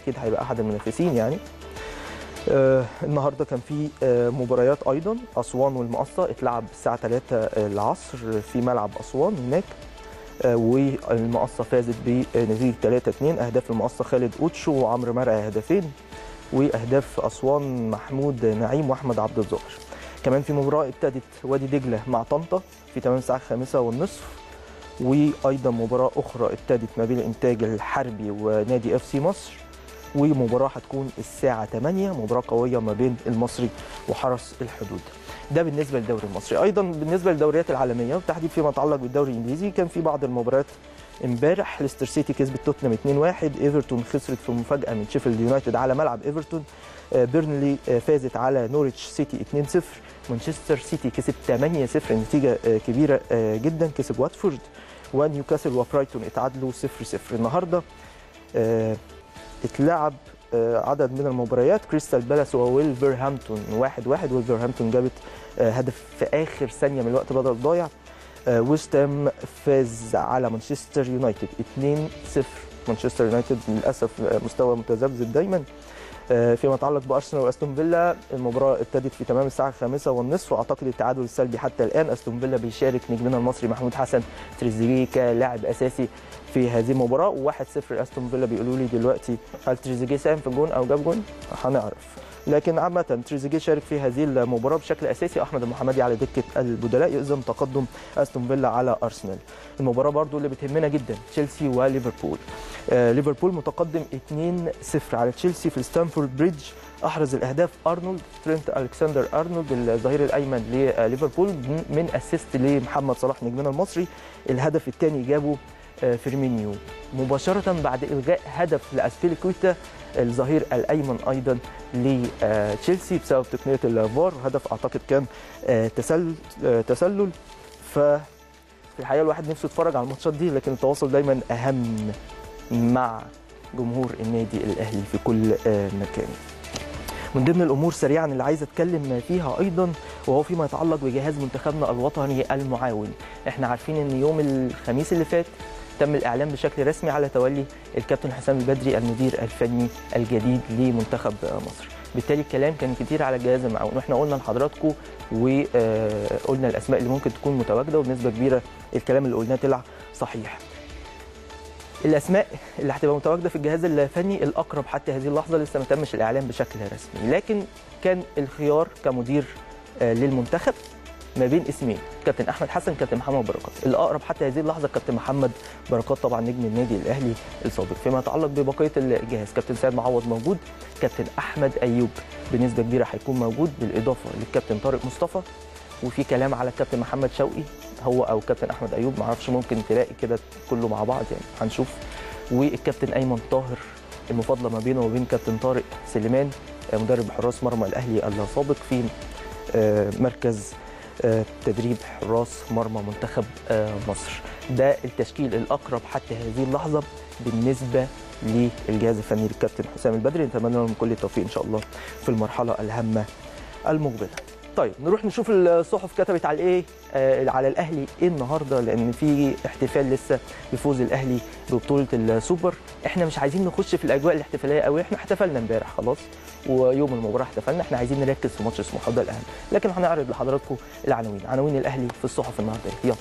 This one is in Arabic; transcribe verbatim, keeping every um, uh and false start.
اكيد هيبقى احد المنافسين يعني. آه النهارده كان في آه مباريات ايضا. اسوان والمقصه اتلعب الساعه ثلاثة العصر في ملعب اسوان هناك، آه والمقصه فازت بنتيجه ثلاثة اثنين. اهداف المقصه خالد اوتشو وعمرو مرعي هدفين، واهداف اسوان محمود نعيم واحمد عبد الظاهر. كمان في مباراه ابتدت وادي دجله مع طنطا في تمام الساعه الخامسة والنصف، وايضا مباراه اخرى ابتدت ما بين الانتاج الحربي ونادي اف سي مصر، ومباراه هتكون الساعه ثمانية، مباراه قويه ما بين المصري وحرس الحدود. ده بالنسبه للدوري المصري. ايضا بالنسبه للدوريات العالميه وبالتحديد فيما يتعلق بالدوري الانجليزي، كان في بعض المباريات امبارح. ليستر سيتي كسبت توتنهام اثنين واحد، ايفرتون خسرت في مفاجاه من شيفيلد يونايتد على ملعب ايفرتون، بيرنلي فازت على نوريتش سيتي اثنين صفر، مانشستر سيتي كسب ثمانية صفر، نتيجه كبيره جدا، كسب واتفورد، ونيوكاسل وبرايتون اتعادلوا صفر صفر. النهارده اتلعب عدد من المباريات. كريستال بالاس وولفرهامبتون واحد واحد، وولفرهامبتون جابت هدف في اخر ثانيه من الوقت بدل ضايع. ويست هام فاز على مانشستر يونايتد اثنين صفر. مانشستر يونايتد للاسف مستوى متذبذب دايما. فيما يتعلق بارسنال واستون فيلا، المباراه ابتدت في تمام الساعه الخامسة والنصف، واعتقد التعادل السلبي حتى الان. استون فيلا بيشارك نجمنا المصري محمود حسن تريزيجيه كلاعب اساسي في هذه المباراه، واحد صفر استون فيلا. بيقولوا لي دلوقتي هل تريزيجيه ساهم في الجون او جاب جون؟ هنعرف. لكن عامه تريزيجيه شارك في هذه المباراه بشكل اساسي، احمد المحمدي على دكه البدلاء، يلزم تقدم استون فيلا على ارسنال. المباراه برضو اللي بتهمنا جدا تشيلسي وليفربول. آه ليفربول متقدم اثنين صفر على تشيلسي في ستانفورد بريدج. احرز الاهداف ارنولد، ترينت الكسندر ارنولد الظهير الايمن لليفربول من اسيست لمحمد صلاح نجمنا المصري. الهدف الثاني جابه فيرمينيو مباشره بعد الغاء هدف لاسبيليكويتا الظهير الايمن ايضا لتشيلسي بسبب تقنيه الفار. هدف اعتقد كان تسلل تسلل ففي الحقيقه الواحد نفسه يتفرج على الماتشات دي، لكن التواصل دايما اهم مع جمهور النادي الاهلي في كل مكان. من ضمن الامور سريعا اللي عايز اتكلم فيها ايضا وهو فيما يتعلق بجهاز منتخبنا الوطني المعاون. احنا عارفين ان يوم الخميس اللي فات تم الاعلان بشكل رسمي على تولي الكابتن حسام البدري المدير الفني الجديد لمنتخب مصر. بالتالي الكلام كان كتير على الجهاز المعاون، واحنا قلنا لحضراتكم وقلنا الاسماء اللي ممكن تكون متواجده، وبنسبه كبيره الكلام اللي قلناه طلع صحيح. الاسماء اللي هتبقى متواجده في الجهاز الفني الاقرب حتى هذه اللحظه لسه ما تمش الاعلان بشكل رسمي، لكن كان الخيار كمدير للمنتخب ما بين اسمين، كابتن احمد حسن كابتن محمد بركات. الاقرب حتى هذه اللحظه كابتن محمد بركات طبعا نجم النادي الاهلي السابق. فيما يتعلق ببقيه الجهاز كابتن سيد معوض موجود، كابتن احمد ايوب بنسبه كبيره هيكون موجود، بالاضافه للكابتن طارق مصطفى، وفي كلام على الكابتن محمد شوقي هو او كابتن احمد ايوب، ما اعرفش ممكن تلاقي كده كله مع بعض يعني هنشوف. والكابتن ايمن طاهر المفاضله ما بينه وبين كابتن طارق سليمان مدرب حراس مرمى الاهلي السابق في مركز تدريب حراس مرمى منتخب مصر. ده التشكيل الاقرب حتى هذه اللحظه بالنسبه للجهاز الفني للكابتن حسام البدري. نتمنى لهم كل التوفيق ان شاء الله في المرحله الهامه المقبله. طيب نروح نشوف الصحف كتبت على ايه آه على الاهلي ايه النهارده، لان في احتفال لسه بفوز الاهلي ببطوله السوبر. احنا مش عايزين نخش في الاجواء الاحتفاليه قوي، احنا احتفلنا امبارح خلاص ويوم المباراه احتفلنا، احنا عايزين نركز في ماتش سموحه ده الاهم. لكن هنعرض لحضراتكم العناوين، عناوين الاهلي في الصحف النهارده. يلا